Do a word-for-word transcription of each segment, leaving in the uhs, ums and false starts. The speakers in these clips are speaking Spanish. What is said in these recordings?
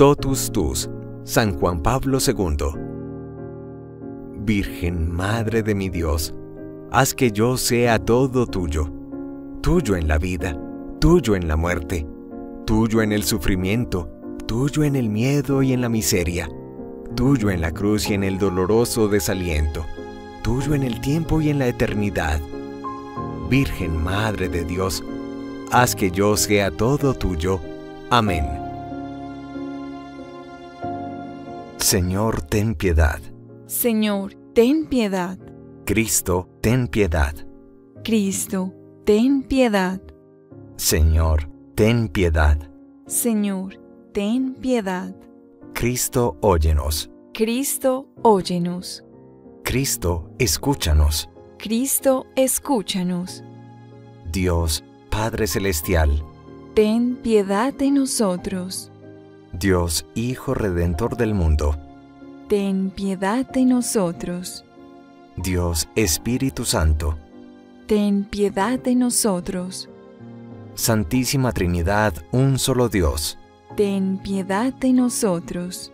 Totus tus, San Juan Pablo segundo. Virgen Madre de mi Dios, haz que yo sea todo tuyo, tuyo en la vida, tuyo en la muerte, tuyo en el sufrimiento, tuyo en el miedo y en la miseria, tuyo en la cruz y en el doloroso desaliento, tuyo en el tiempo y en la eternidad. Virgen Madre de Dios, haz que yo sea todo tuyo. Amén. Señor, ten piedad. Señor, ten piedad. Cristo, ten piedad. Cristo, ten piedad. Señor, ten piedad. Señor, ten piedad. Cristo, óyenos. Cristo, óyenos. Cristo, escúchanos. Cristo, escúchanos. Dios, Padre Celestial, ten piedad de nosotros. Dios, Hijo Redentor del mundo, ten piedad de nosotros. Dios, Espíritu Santo, ten piedad de nosotros. Santísima Trinidad, un solo Dios, ten piedad de nosotros.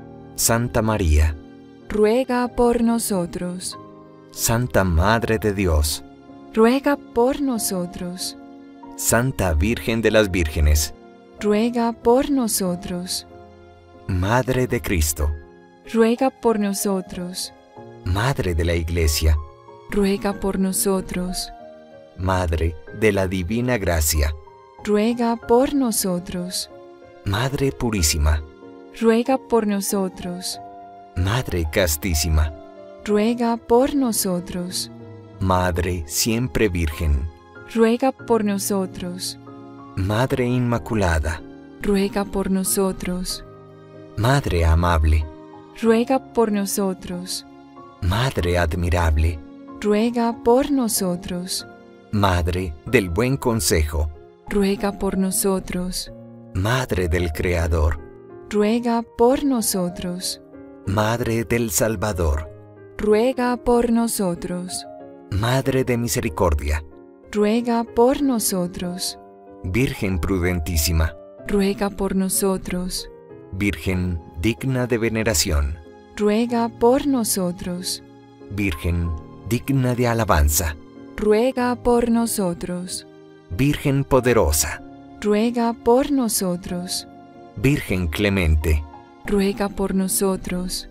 Santa María, ruega por nosotros. Santa Madre de Dios, ruega por nosotros. Santa Virgen de las Vírgenes, ruega por nosotros. Madre de Cristo, ruega por nosotros. Madre de la Iglesia, ruega por nosotros. Madre de la Divina Gracia, ruega por nosotros. Madre Purísima, ruega por nosotros. Madre Castísima, ruega por nosotros. Madre Siempre Virgen, ruega por nosotros. Madre Inmaculada, ruega por nosotros. Madre Amable, ruega por nosotros. Madre Admirable, ruega por nosotros. Madre del Buen Consejo, ruega por nosotros. Madre del Creador, ruega por nosotros. Madre del Salvador, ruega por nosotros. Madre de Misericordia, ruega por nosotros. Virgen prudentísima, ruega por nosotros. Virgen digna de veneración, ruega por nosotros. Virgen digna de alabanza, ruega por nosotros. Virgen poderosa, ruega por nosotros. Virgen clemente, ruega por nosotros.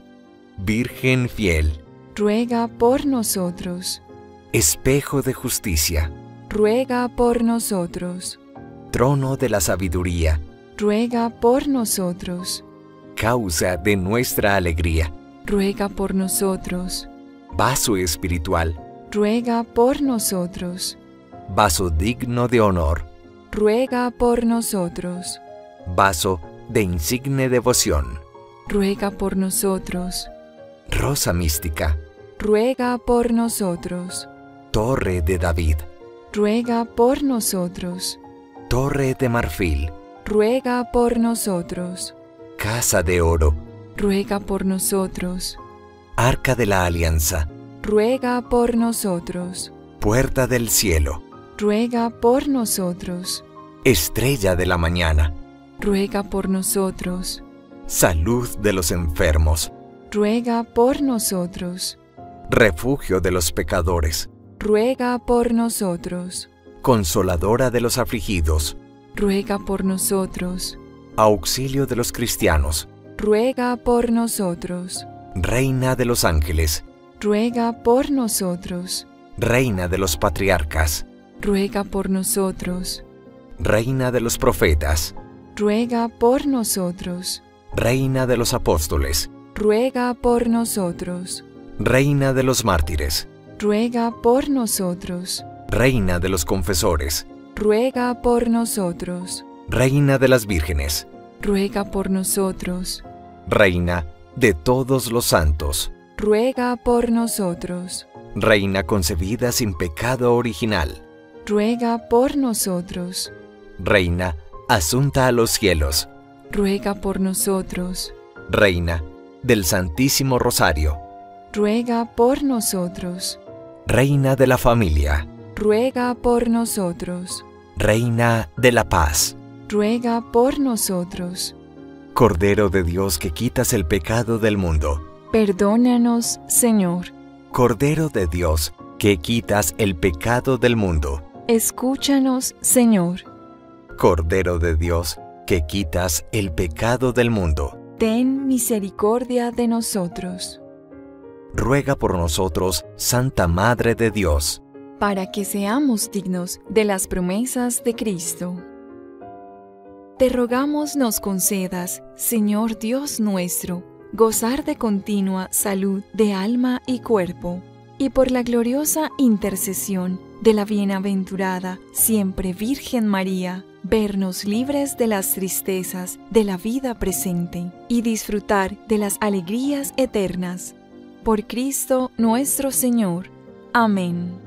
Virgen fiel, ruega por nosotros. Espejo de justicia, ruega por nosotros. Trono de la sabiduría, ruega por nosotros. Causa de nuestra alegría, ruega por nosotros. Vaso espiritual, ruega por nosotros. Vaso digno de honor, ruega por nosotros. Vaso de insigne devoción, ruega por nosotros. Rosa mística, ruega por nosotros. Torre de David, ruega por nosotros. Torre de marfil, ruega por nosotros. Casa de oro, ruega por nosotros. Arca de la Alianza, ruega por nosotros. Puerta del cielo, ruega por nosotros. Estrella de la mañana, ruega por nosotros. Salud de los enfermos, ruega por nosotros. Refugio de los pecadores, ruega por nosotros. Consoladora de los afligidos, ruega por nosotros. Auxilio de los cristianos, ruega por nosotros. Reina de los ángeles, ruega por nosotros. Reina de los patriarcas, ruega por nosotros. Reina de los profetas, ruega por nosotros. Reina de los apóstoles, ruega por nosotros. Reina de los mártires, ruega por nosotros. Reina de los confesores, ruega por nosotros. Reina de las vírgenes, ruega por nosotros. Reina de todos los santos, ruega por nosotros. Reina concebida sin pecado original, ruega por nosotros. Reina asunta a los cielos, ruega por nosotros. Reina del Santísimo Rosario, ruega por nosotros. Reina de la familia, ruega por nosotros. Reina de la paz, ruega por nosotros. Cordero de Dios que quitas el pecado del mundo. Perdónanos, Señor. Cordero de Dios que quitas el pecado del mundo. Escúchanos, Señor. Cordero de Dios que quitas el pecado del mundo. Ten misericordia de nosotros. Ruega por nosotros, Santa Madre de Dios, para que seamos dignos de las promesas de Cristo. Te rogamos nos concedas, Señor Dios nuestro, gozar de continua salud de alma y cuerpo, y por la gloriosa intercesión de la bienaventurada siempre Virgen María, vernos libres de las tristezas de la vida presente y disfrutar de las alegrías eternas. Por Cristo nuestro Señor. Amén.